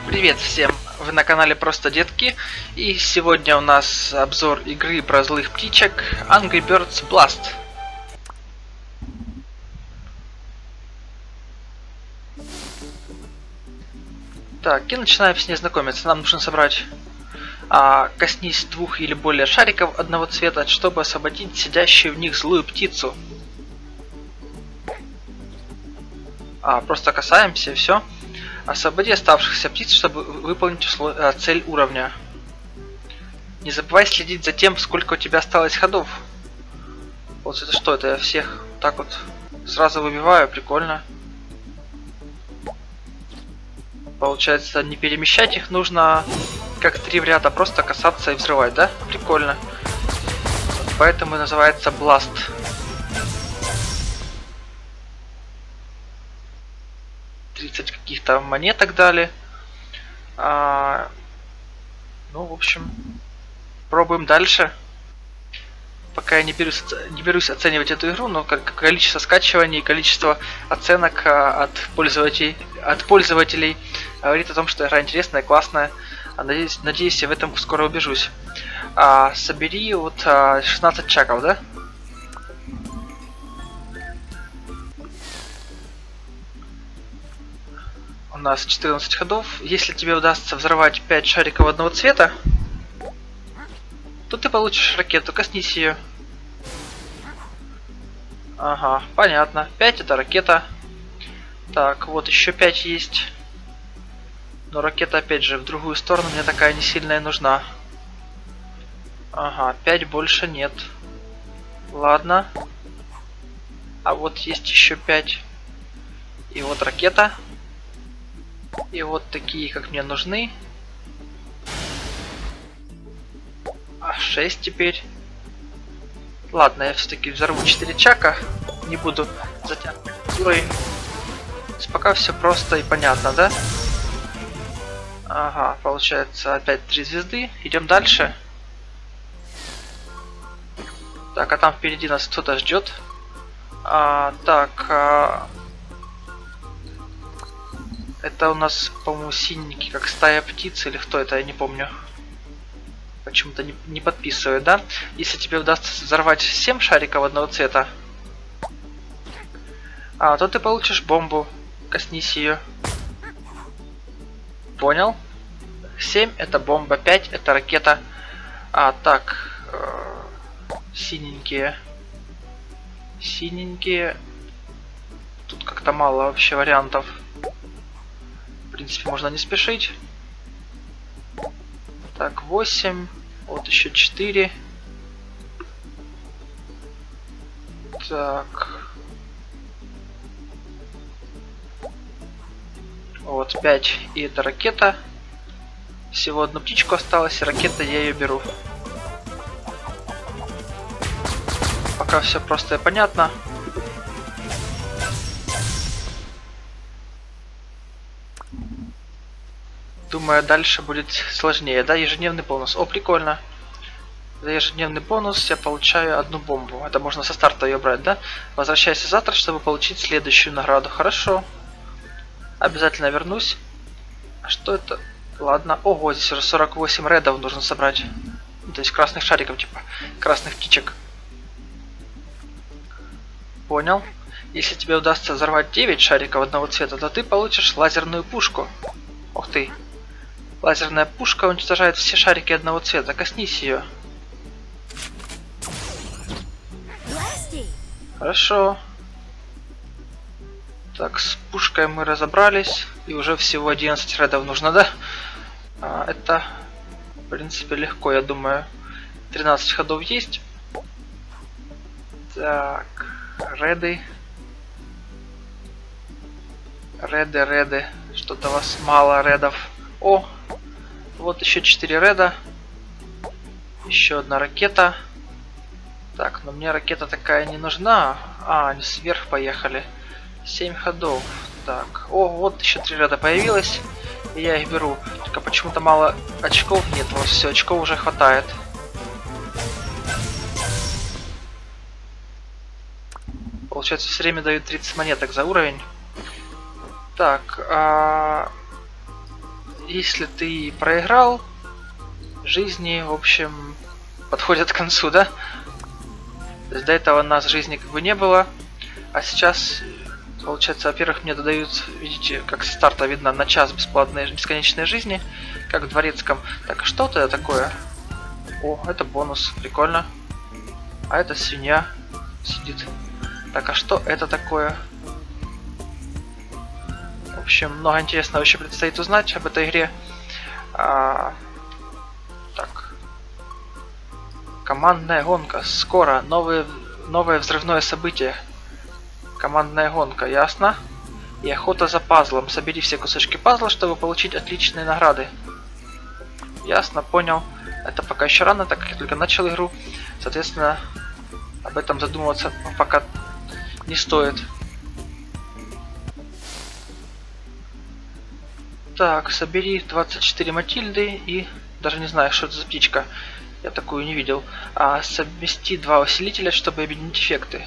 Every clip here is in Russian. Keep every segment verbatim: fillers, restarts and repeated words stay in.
Привет всем! Вы на канале Просто Детки, и сегодня у нас обзор игры про злых птичек Angry Birds Blast. Так, и начинаем с ней знакомиться. Нам нужно собрать а, коснись двух или более шариков одного цвета, чтобы освободить сидящую в них злую птицу. А, просто касаемся и все. Освободи оставшихся птиц, чтобы выполнить услов... цель уровня. Не забывай следить за тем, сколько у тебя осталось ходов. Вот это что, это я всех так вот сразу выбиваю, прикольно. Получается, не перемещать их нужно как три в ряд, а просто касаться и взрывать, да? Прикольно. Поэтому и называется Blast. тридцать каких-то монеток дали. А, ну, в общем, пробуем дальше. Пока я не берусь, не берусь оценивать эту игру, но как количество скачиваний, количество оценок а, от пользователей, от пользователей говорит о том, что игра интересная, классная. А, надеюсь, надеюсь, я в этом скоро убежусь. А, собери вот а, шестнадцать чаков, да? У нас четырнадцать ходов. Если тебе удастся взорвать пять шариков одного цвета, то ты получишь ракету. Коснись ее. Ага, понятно. пять это ракета. Так, вот еще пять есть. Но ракета, опять же, в другую сторону мне такая не сильная нужна. Ага, пять больше нет. Ладно. А вот есть еще пять. И вот ракета. И вот такие, как мне нужны. А шесть теперь. Ладно, я все-таки взорву четыре чака. Не буду затягивать уровень. Пока все просто и понятно, да? Ага, получается опять три звезды. Идем дальше. Так, а там впереди нас кто-то ждет. А, так, а... это у нас, по-моему, синенький, как стая птиц, или кто это, я не помню. Почему-то не, не подписывает, да? Если тебе удастся взорвать семь шариков одного цвета, а, то ты получишь бомбу. Коснись ее. Понял? семь это бомба, пять это ракета. А, так. Э, синенькие. Синенькие. Тут как-то мало вообще вариантов. В принципе, можно не спешить. Так, восемь. Вот еще четыре. Так. Вот пять. И это ракета. Всего одну птичку осталось, и ракета, я ее беру. Пока все просто и понятно. Думаю, дальше будет сложнее, да? Ежедневный бонус. О, прикольно. За ежедневный бонус я получаю одну бомбу. Это можно со старта ее брать, да? Возвращайся завтра, чтобы получить следующую награду. Хорошо. Обязательно вернусь. А что это? Ладно. Ого, здесь уже сорок восемь редов нужно собрать. То есть красных шариков, типа. Красных птичек. Понял. Если тебе удастся взорвать девять шариков одного цвета, то ты получишь лазерную пушку. Ух ты. Лазерная пушка уничтожает все шарики одного цвета. Коснись ее. Хорошо. Так, с пушкой мы разобрались. И уже всего одиннадцать редов нужно, да? А, это, в принципе, легко, я думаю. тринадцать ходов есть. Так, реды. Реды, реды. Что-то у вас мало редов. О, вот еще четыре реда. Еще одна ракета. Так, но мне ракета такая не нужна. А, они сверх поехали. семь ходов. Так, о, вот еще три реда появилось. И я их беру. Только почему-то мало очков нет. Вот все, очков уже хватает. Получается, все время дают тридцать монеток за уровень. Так, а... если ты проиграл, жизни, в общем, подходят к концу, да? То есть до этого у нас жизни как бы не было. А сейчас, получается, во-первых, мне додают, видите, как с старта видно, на час бесплатной бесконечной жизни, как в дворецком. Так, что-то такое. О, это бонус, прикольно. А это свинья сидит. Так, а что это такое? В общем, много интересного еще предстоит узнать об этой игре. А, так. Командная гонка. Скоро. Новые, новое взрывное событие. Командная гонка, ясно? И охота за пазлом. Собери все кусочки пазла, чтобы получить отличные награды. Ясно, понял. Это пока еще рано, так как я только начал игру. Соответственно, об этом задумываться пока не стоит. Так, собери двадцать четыре Матильды и... Даже не знаю, что это за птичка. Я такую не видел. А совмести два усилителя, чтобы объединить эффекты.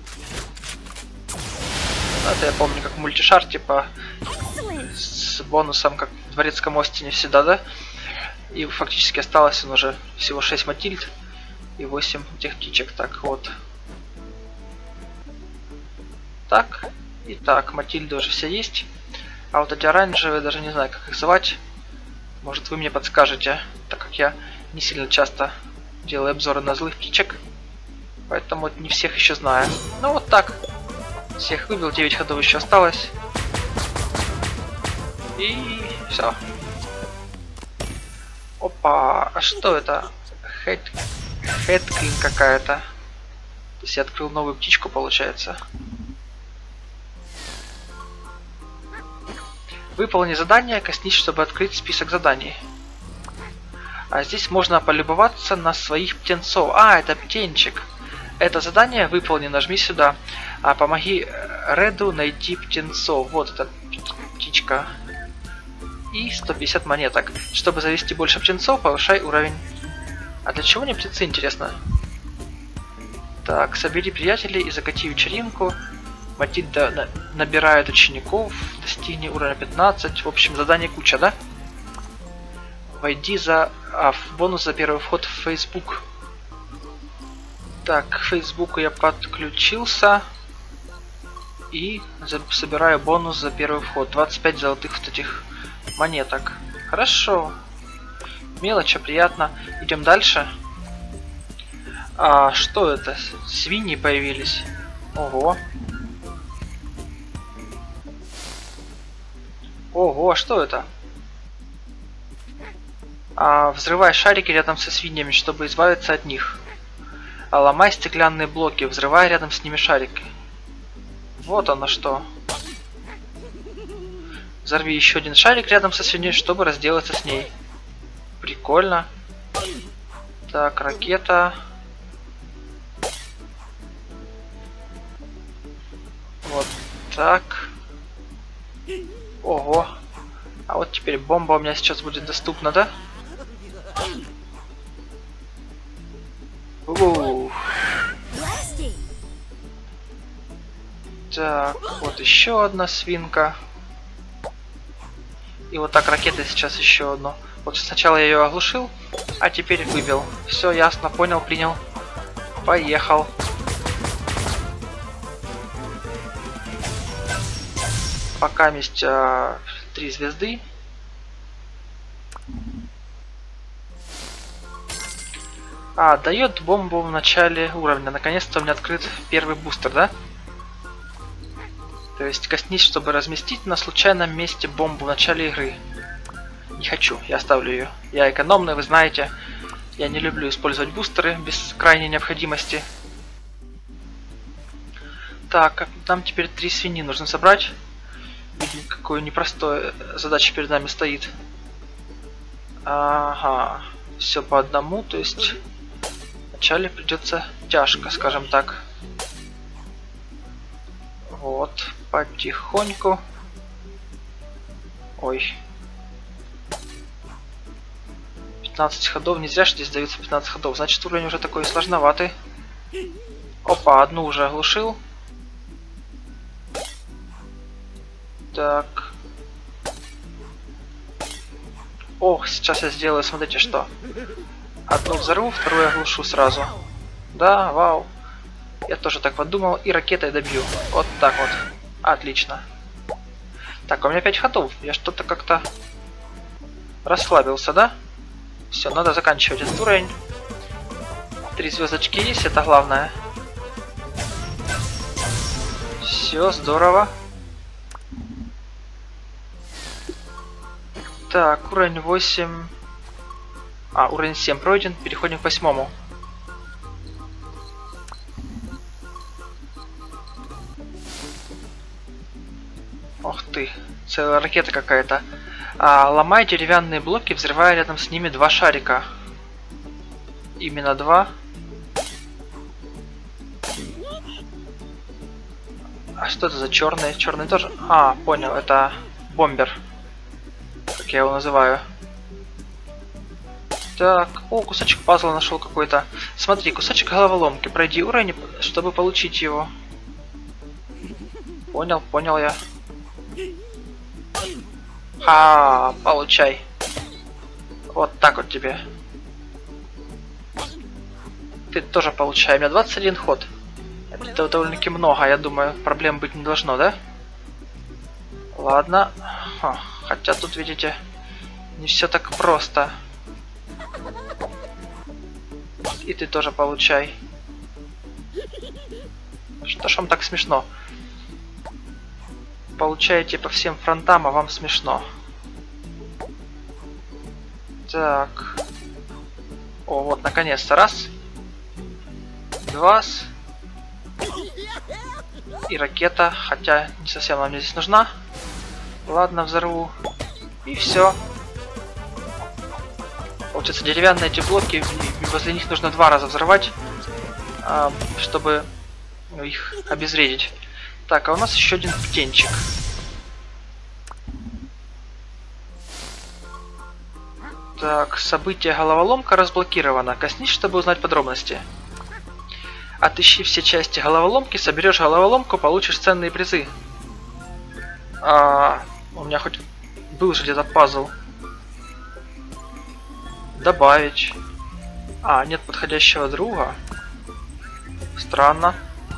Это я помню, как мультишар, типа с бонусом, как в дворецком Остине всегда, да? И фактически осталось он уже всего шесть Матильд и восемь этих птичек. Так, вот. Так, и так, Матильды уже все есть. А вот эти оранжевые, даже не знаю, как их звать. Может, вы мне подскажете, так как я не сильно часто делаю обзоры на злых птичек. Поэтому не всех еще знаю. Ну вот так. Всех выбил, девять ходов еще осталось. И все. Опа, а что это? Хэт... Хэткин какая-то. То есть я открыл новую птичку, получается. Выполни задание, коснись, чтобы открыть список заданий. А здесь можно полюбоваться на своих птенцов. А, это птенчик. Это задание выполни, нажми сюда. А помоги Реду найти птенцов. Вот эта птичка. И сто пятьдесят монеток. Чтобы завести больше птенцов, повышай уровень. А для чего мне птенцы, интересно? Так, собери приятелей и закати вечеринку. Матильда на набирает учеников, достигни уровня пятнадцать. В общем, заданий куча, да? Войди за... А, бонус за первый вход в Facebook. Так, к Фейсбуку я подключился. И собираю бонус за первый вход. двадцать пять золотых вот этих монеток. Хорошо. Мелочь, приятно. Идем дальше. А что это? Свиньи появились. Ого. Ого, что это? А, взрывай шарики рядом со свиньями, чтобы избавиться от них. А, ломай стеклянные блоки, взрывай рядом с ними шарики. Вот оно что. Взорви еще один шарик рядом со свиньей, чтобы разделаться с ней. Прикольно. Так, ракета. Вот так. Ого. А вот теперь бомба у меня сейчас будет доступна, да? У-у-у. Так, вот еще одна свинка. И вот так ракеты сейчас еще одну. Вот сначала я ее оглушил, а теперь выбил. Все ясно, понял, принял. Поехал. Пока есть а, три звезды. А, дает бомбу в начале уровня. Наконец-то у меня открыт первый бустер, да? То есть коснись, чтобы разместить на случайном месте бомбу в начале игры. Не хочу, я оставлю ее. Я экономный, вы знаете. Я не люблю использовать бустеры без крайней необходимости. Так, нам теперь три свиньи нужно собрать. Видим, какую непростую задача перед нами стоит. Ага, все по одному, то есть вначале придется тяжко, скажем так. Вот, потихоньку. Ой. пятнадцать ходов, не зря здесь даются пятнадцать ходов, значит уровень уже такой сложноватый. Опа, одну уже оглушил. Так. Ох, сейчас я сделаю, смотрите, что. Одну взорву, вторую оглушу сразу. Да, вау. Я тоже так подумал. И ракетой добью. Вот так вот. Отлично. Так, у меня пять ходов. Я что-то как-то расслабился, да? Все, надо заканчивать этот уровень. Три звездочки есть, это главное. Все, здорово. Так, уровень восемь. А, уровень семь пройден. Переходим к восьмому. Ох ты, целая ракета какая-то. А, ломай деревянные блоки, взрывая рядом с ними два шарика. Именно два. А что это за черный? Черный тоже? А, понял, это бомбер. Как я его называю. Так, о, кусочек пазла нашел какой-то. Смотри, кусочек головоломки. Пройди уровень, чтобы получить его. Понял, понял я. А, получай. Вот так вот тебе. Ты тоже получай. У меня двадцать один ход. Это довольно-таки много, я думаю. Проблем быть не должно, да? Ладно. Ха, хотя тут, видите, не все так просто. И ты тоже получай. Что ж вам так смешно? Получаете по всем фронтам, а вам смешно. Так. О, вот, наконец-то. Раз. Два. И ракета. Хотя не совсем она мне здесь нужна. Ладно, взорву. И все. Получается, деревянные эти блоки, возле них нужно два раза взрывать, чтобы их обезвредить. Так, а у нас еще один птенчик. Так, событие головоломка разблокировано. Коснись, чтобы узнать подробности. Отыщи все части головоломки, соберешь головоломку, получишь ценные призы. А, у меня хоть был же где-то пазл. Добавить. А, нет подходящего друга. Странно.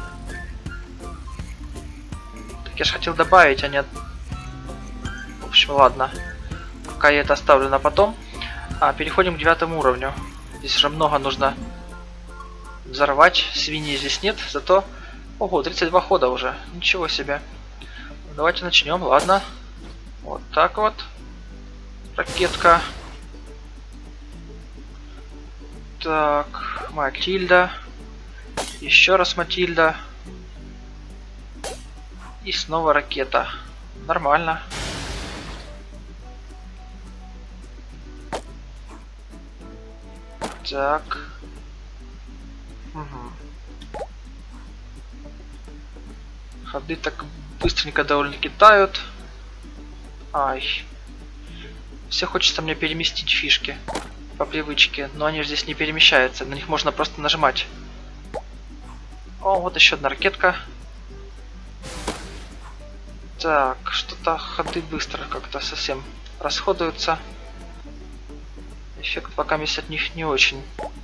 Так я же хотел добавить, а нет. В общем, ладно. Пока я это оставлю на потом. А, переходим к девятому уровню. Здесь уже много нужно взорвать. Свиньи здесь нет, зато... Ого, тридцать два хода уже. Ничего себе. Давайте начнем, ладно. Вот так вот. Ракетка. Так, Матильда. Еще раз Матильда. И снова ракета. Нормально. Так. Угу. Ходы так быстренько довольно-таки тают. Ай. Все хочется мне переместить фишки по привычке, но они же здесь не перемещаются, на них можно просто нажимать. О, вот еще одна ракетка. Так, что-то ходы быстро как-то совсем расходуются. Эффект пока есть от них не очень.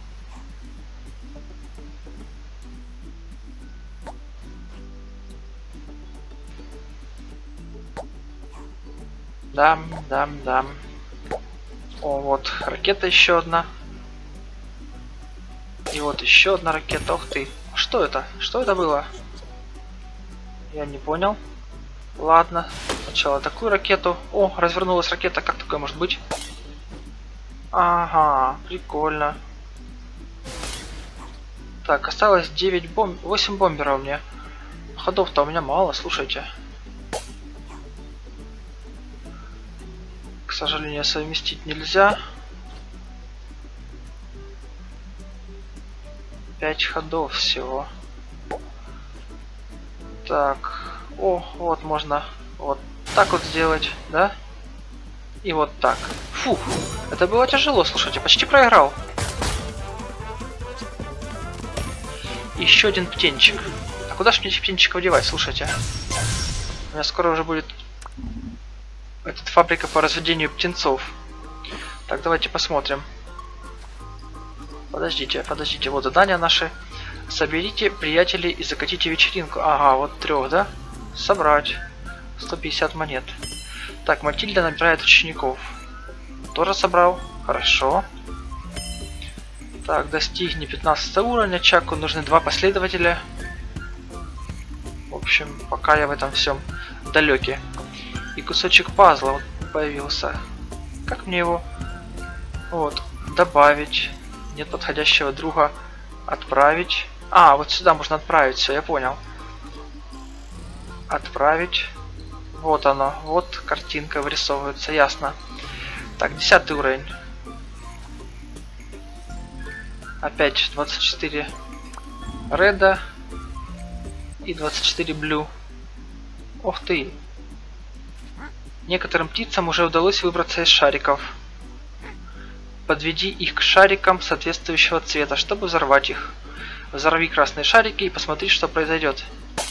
Дам, дам, дам. О, вот ракета еще одна. И вот еще одна ракета. Ух ты. Что это? Что это было? Я не понял. Ладно. Сначала такую ракету. О, развернулась ракета. Как такое может быть? Ага, прикольно. Так, осталось девять бомб... восемь бомберов у меня. Ходов-то у меня мало, слушайте. К сожалению, совместить нельзя. Пять ходов всего. Так. О, вот можно вот так вот сделать, да? И вот так. Фух, это было тяжело, слушайте, почти проиграл. Еще один птенчик. А куда же мне этих птенчиков девать, слушайте? У меня скоро уже будет... Этот фабрика по разведению птенцов. Так, давайте посмотрим. Подождите, подождите. Вот задания наши. Соберите приятелей и закатите вечеринку. Ага, вот трех, да? Собрать. сто пятьдесят монет. Так, Матильда набирает учеников. Тоже собрал. Хорошо. Так, достигни пятнадцатого уровня. Чаку нужны два последователя. В общем, пока я в этом всем далекий. И кусочек пазла вот появился. Как мне его? Вот, добавить. Нет подходящего друга. Отправить. А, вот сюда можно отправить. Все, я понял. Отправить. Вот оно. Вот картинка вырисовывается. Ясно. Так, десятый уровень. Опять двадцать четыре реда и двадцать четыре блю. Ух ты. Некоторым птицам уже удалось выбраться из шариков. Подведи их к шарикам соответствующего цвета, чтобы взорвать их. Взорви красные шарики и посмотри, что произойдет.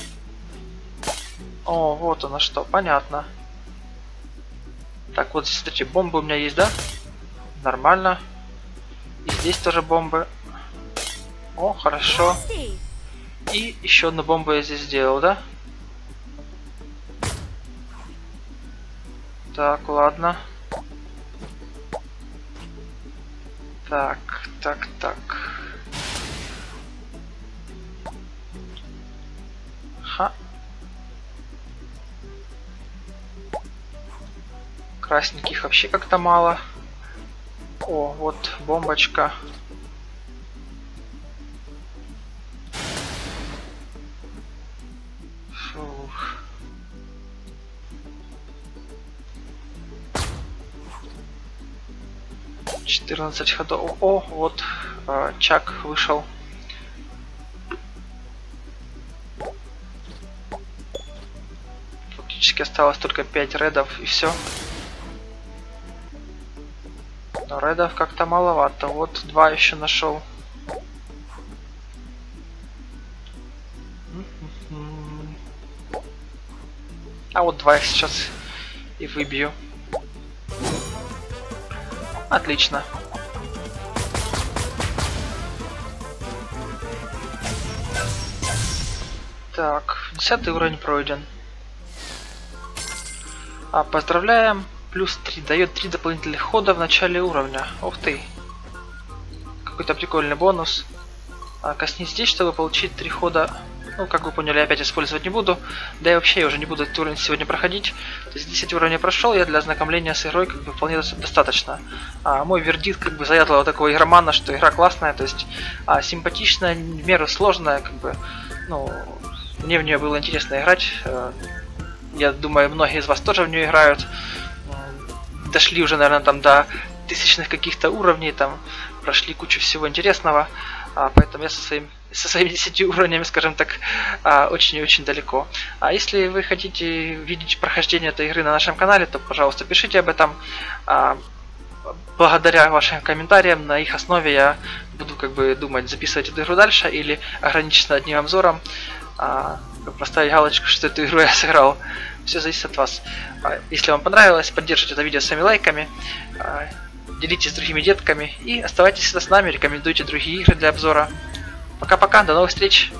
О, вот оно что, понятно. Так, вот здесь, смотрите, бомбы у меня есть, да? Нормально. И здесь тоже бомбы. О, хорошо. И еще одну бомбу я здесь сделал, да? Так, ладно. Так, так, так. Ха. Красненьких вообще как-то мало. О, вот бомбочка. Фух. четырнадцать ходов. О, вот э, Чак вышел. Фактически осталось только пять редов и все. Но редов как-то маловато. Вот два еще нашел. А вот два их сейчас и выбью. Отлично. Так, десятый уровень пройден. А, поздравляем. Плюс три дает три дополнительных хода в начале уровня. Ух ты. Какой-то прикольный бонус. А, коснись здесь, чтобы получить три хода. Ну, как вы поняли, опять использовать не буду. Да и вообще я уже не буду этот уровень сегодня проходить. То есть десять уровней прошел, я для ознакомления с игрой как бы вполне достаточно. А, мой вердикт как бы заядлого такого игромана, что игра классная, то есть а, симпатичная, в меру сложная, как бы, ну, мне в нее было интересно играть. Я думаю, многие из вас тоже в нее играют. Дошли уже, наверное, там до тысячных каких-то уровней, там прошли кучу всего интересного. А, поэтому я со своим со своими десятью уровнями, скажем так, очень и очень далеко. А если вы хотите видеть прохождение этой игры на нашем канале, то, пожалуйста, пишите об этом. А, благодаря вашим комментариям, на их основе я буду как бы думать, записывать эту игру дальше или ограничиться одним обзором, а, поставить галочку, что эту игру я сыграл. Все зависит от вас. А, если вам понравилось, поддержите это видео своими лайками, а, делитесь с другими детками и оставайтесь с нами, рекомендуйте другие игры для обзора. Пока-пока, до новых встреч!